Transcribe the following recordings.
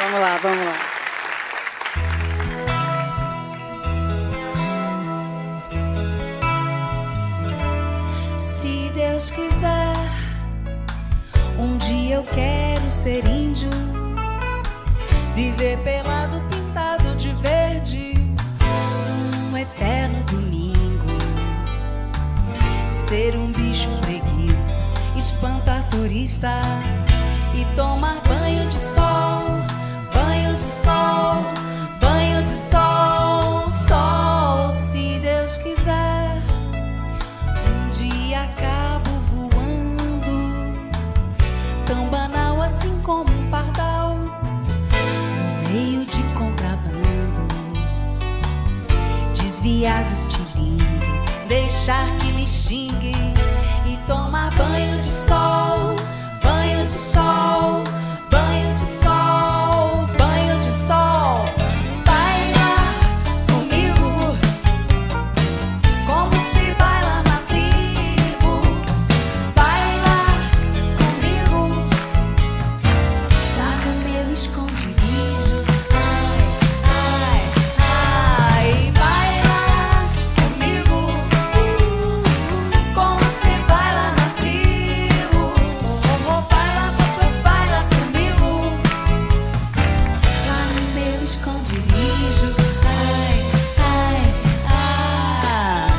Vamos lá, vamos lá. Se Deus quiser, um dia eu quero ser índio, viver pelado, pintado de verde, num eterno domingo, ser um bicho preguiça, espantar turista e tomar banho de sol, banho de sol, banho de sol, sol. Se Deus quiser, um dia acabo voando, tão banal assim como um pardal, no meio de contrabando, desviar do estilingue, deixar que me xingue e tomar banho de sol, banho de sol, banho de sol, banho de sol. Baila comigo, como se baila na tribo. Baila comigo, lá no meu esconderijo. Ai, ai, ai. Baila comigo, como se baila na tribo. Baila comigo, lá no meu esconderijo. Ai, ai, ai.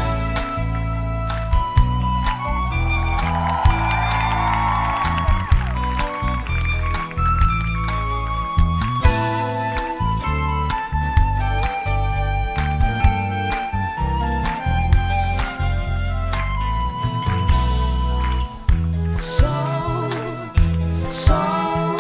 Sol, sol,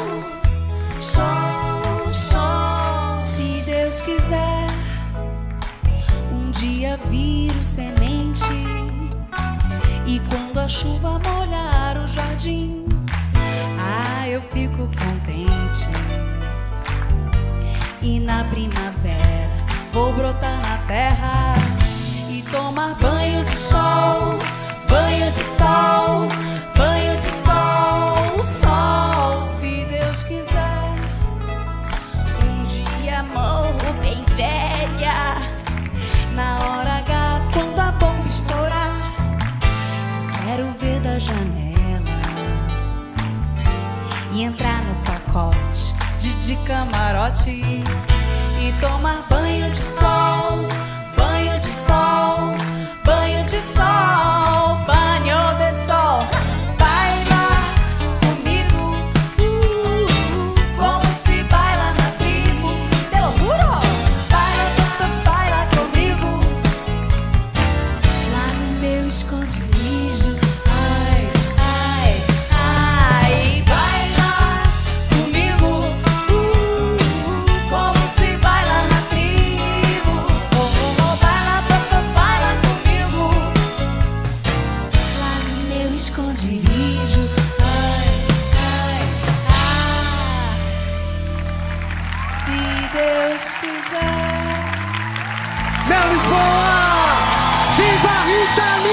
sol, sol. Se Deus quiser, um dia viro semente, e quando a chuva molhar o jardim, ah, eu fico contente. E na primavera vou brotar na terra e tomar banho de sol, banho de sol, banho de sol, sol. Se Deus quiser, um dia morro bem velha, na hora H, quando a bomba estourar, quero ver da janela e entrar no pacote de camarote e tomar banho de sol, banho de sol, banho de sol, banho de sol. Baila comigo, como se baila na tribo. Te lo juro. Baila comigo, lá no meu esconderijo. Ai, ai, ai. Baila comigo, como se baila na tribo. Baila comigo, lá no meu esconderijo. Ai, ai, ai. Se Deus quiser. Meu Lisboa! Viva Rita Lee!